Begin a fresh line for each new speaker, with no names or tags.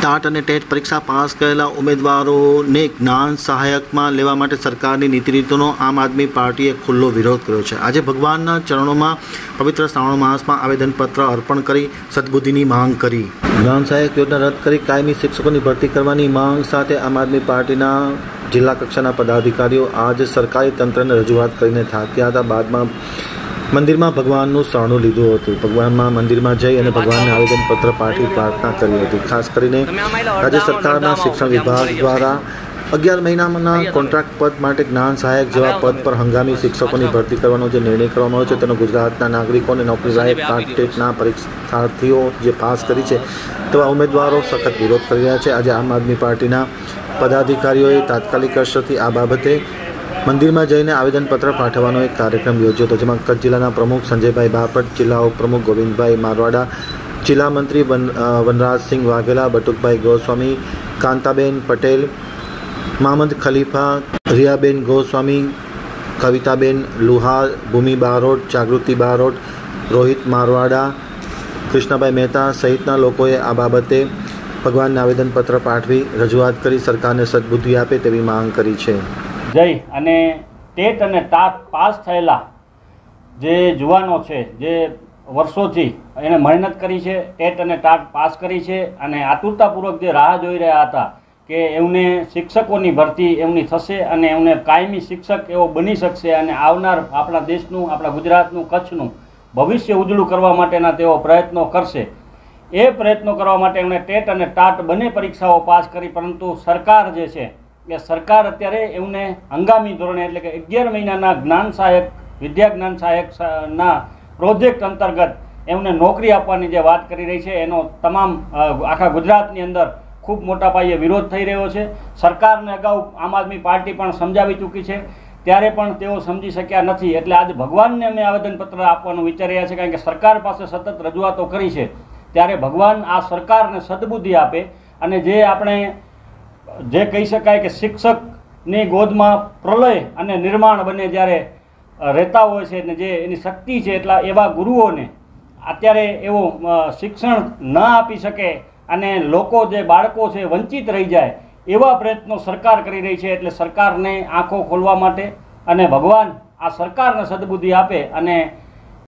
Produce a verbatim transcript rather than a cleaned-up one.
TAT અને TET પરીક્ષા pass કરેલા ઉમેદવારોને જ્ઞાન સહાયકમાં લેવા માટે સરકારની નીતિ રીતોનો આમ આદમી પાર્ટીએ ખુલ્લો વિરોધ કર્યો છે। આજે ભગવાનના ચરણોમાં પવિત્ર શ્રાવણ માસમાં આવેદનપત્ર અર્પણ કરી સદબુદ્ધિની માંગ કરી। જ્ઞાન સહાયક યોજના રદ કરી કાયમી શિક્ષકોની ભરતી કરવાની માંગ સાથે આમ આદમી પાર્ટીના જિલ્લા કક્ષાના પદાધિકારીઓ આજે સરકારી તંત્રને રજૂઆત કરીને થાક્યા હતા। બાદમાં મંદિરમાં ભગવાનનું શરણું લીધું હતું। ભગવાનમાં મંદિરમાં જઈ અને ભગવાનને આવેદનપત્ર પાઠવી પ્રાર્થના કરી હતી। ખાસ કરીને રાજ્ય સરકારના શિક્ષણ વિભાગ દ્વારા અગિયાર મહિનાના કોન્ટ્રાક્ટ પદ માટે જ્ઞાન સહાયક જેવા પદ પર હંગામી શિક્ષકોની ભરતી કરવાનો જે નિર્ણય કરવામાં આવ્યો છે તેનો ગુજરાતના નાગરિકોને નોકરી લાયક ટાટ ટેટના પરીક્ષાર્થીઓ જે પાસ કરી છે તેવા ઉમેદવારો સખત વિરોધ કરી રહ્યા છે। આજે આમ આદમી પાર્ટીના પદાધિકારીઓએ તાત્કાલિક અસરથી આ બાબતે મંદિરમાં જઈને આવેદનપત્ર પાઠવવાનો એક કાર્યક્રમ યોજ્યો હતો, જેમાં કચ્છ જિલ્લાના પ્રમુખ સંજયભાઈ બાપટ, જિલ્લા ઉપપ્રમુખ ગોવિંદભાઈ મારવાડા, જિલ્લા મંત્રી વન વનરાજસિંહ વાઘેલા, બટુકભાઈ ગોસ્વામી, કાંતાબેન પટેલ, મહમદ ખલીફા, રિયાબેન ગોસ્વામી, કવિતાબેન લુહાર, ભૂમિ બારોટ, જાગૃતિ બારોટ, રોહિત મારવાડા, કૃષ્ણભાઈ મહેતા સહિતના લોકોએ આ બાબતે ભગવાનને આવેદનપત્ર પાઠવી રજૂઆત કરી સરકારને સદબુદ્ધિ આપે તેવી માંગ કરી છે।
જય અને ટેટ અને ટાટ પાસ થયેલા જે જુવાનો છે, જે વર્ષોથી એણે મહેનત કરી છે, ટેટ અને ટાટ પાસ કરી છે અને આતુરતાપૂર્વક જે રાહ જોઈ રહ્યા હતા કે એમને શિક્ષકોની ભરતી એમની થશે અને એમને કાયમી શિક્ષક એવો બની શકશે અને આવનાર આપણા દેશનું, આપણા ગુજરાતનું, કચ્છનું ભવિષ્ય ઉજળું કરવા માટેના તેઓ પ્રયત્નો કરશે। એ પ્રયત્નો કરવા માટે એમણે ટેટ અને ટાટ બંને પરીક્ષાઓ પાસ કરી, પરંતુ સરકાર જે છે કે સરકાર અત્યારે એમને હંગામી ધોરણે એટલે કે અગિયાર મહિનાના જ્ઞાન સહાયક વિદ્યા જ્ઞાન સહાયકના પ્રોજેક્ટ અંતર્ગત એમને નોકરી આપવાની જે વાત કરી રહી છે એનો તમામ આખા ગુજરાતની અંદર ખૂબ મોટા પાયે વિરોધ થઈ રહ્યો છે। સરકારને અગાઉ આમ આદમી પાર્ટી પણ સમજાવી ચૂકી છે, ત્યારે પણ તેઓ સમજી શક્યા નથી। એટલે આજે ભગવાનને અમે આવેદનપત્ર આપવાનું વિચારી રહ્યા છીએ, કારણ કે સરકાર પાસે સતત રજૂઆતો કરી છે, ત્યારે ભગવાન આ સરકારને સદબુદ્ધિ આપે અને જે આપણે જે કહી શકાય કે શિક્ષકની ગોદમાં પ્રલય અને નિર્માણ બંને જ્યારે રહેતા હોય છે ને જે એની શક્તિ છે, એટલા એવા ગુરુઓને અત્યારે એવું શિક્ષણ ન આપી શકે અને લોકો જે બાળકો છે વંચિત રહી જાય એવા પ્રયત્નો સરકાર કરી રહી છે। એટલે સરકારને આંખો ખોલવા માટે અને ભગવાન આ સરકારને સદબુદ્ધિ આપે અને